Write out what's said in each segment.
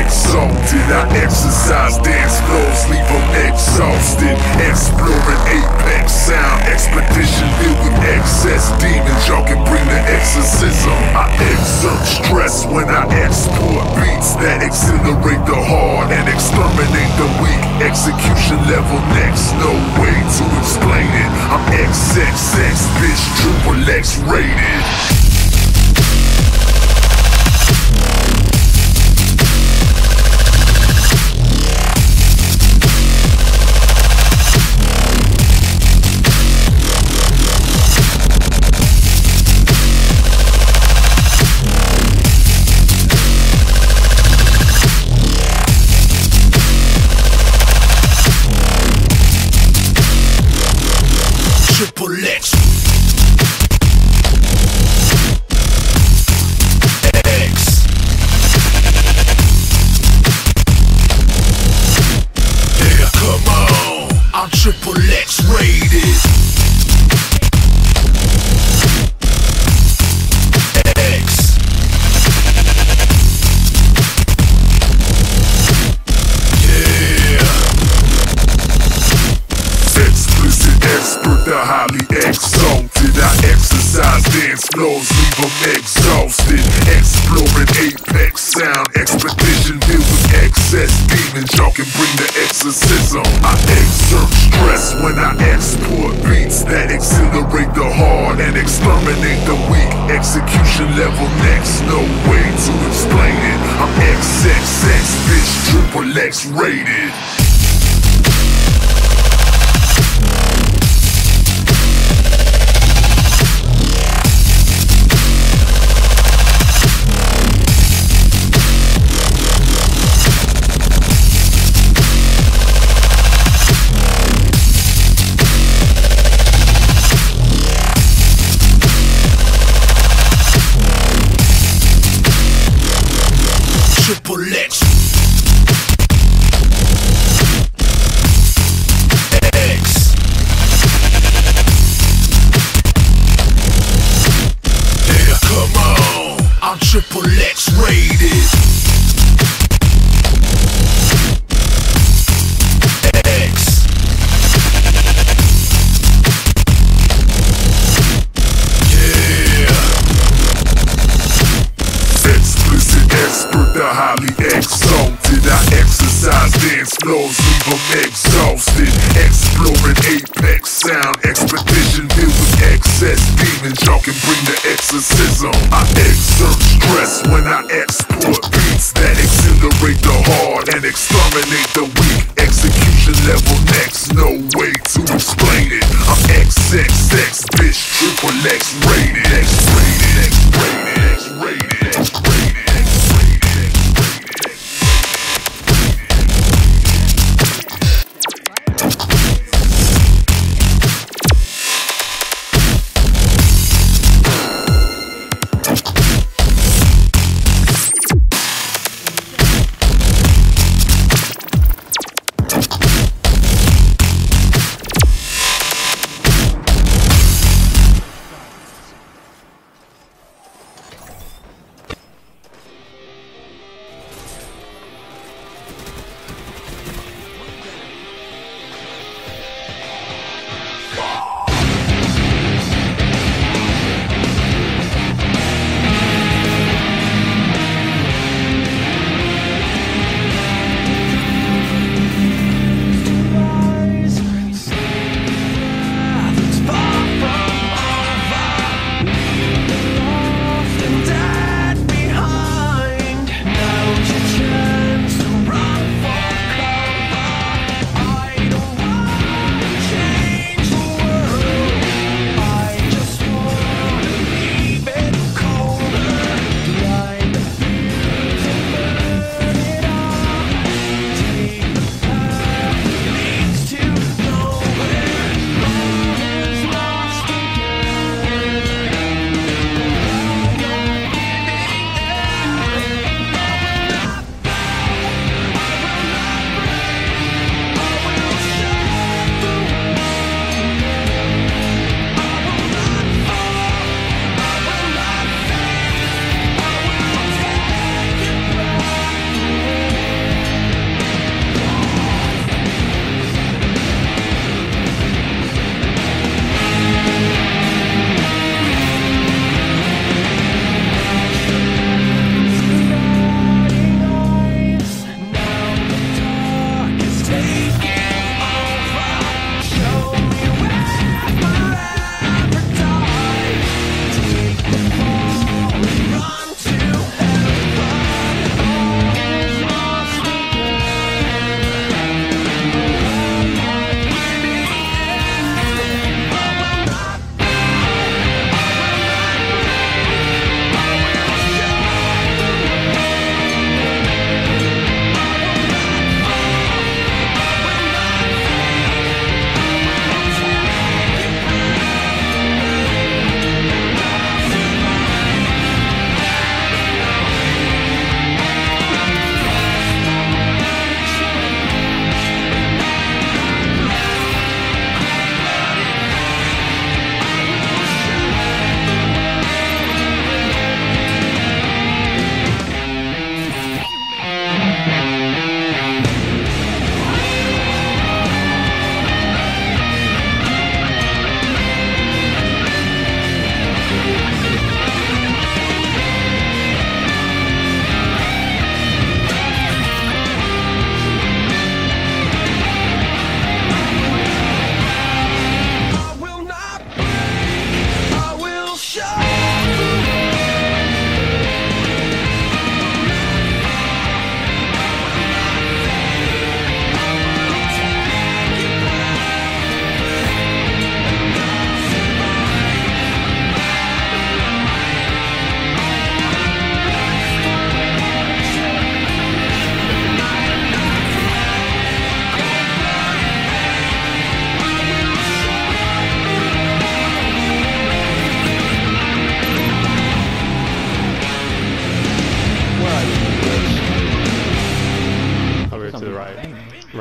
exalted. I exercise dance floors, leave them exhausted. Exploring apex sound, expedition filled with excess demons. Y'all can bring the exorcism. I exert stress when I export beats that exhilarate the hard and exterminate the weak. Execution level next, no way to explain it. I'm XXX, bitch, triple X rated. Triple X. X. Yeah, come on. I'm Triple X rated. X. Yeah. Explicit expert, the highly exalted. I exercise dance floors, leave them exhausted. Exploring apex sound, expedition filled with excess demons. Y'all can bring the exorcism. I exert stress when I export beats that exhilarate the hard and exterminate the weak. Execution level next, no way to explain it. I'm XXX, bitch, triple X rated. Triple X. X. Yeah, come on. I'm Triple X rated. X. Yeah. Explicit expert, the highly exalted. I exercise dance floors, leave them exhausted. Exploring apex sound, expedition filled with excess demons. Y'all can bring the exorcism. I exert stress when I export beats that exhilarate the hard and exterminate the weak. Execution level next, no way to explain it. I'm XXX, bitch, triple X rated. X rated, X rated, X rated, X rated.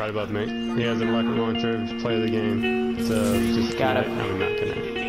right above me. He has a rocket launcher, play of the game. So just Got it. I'm not gonna.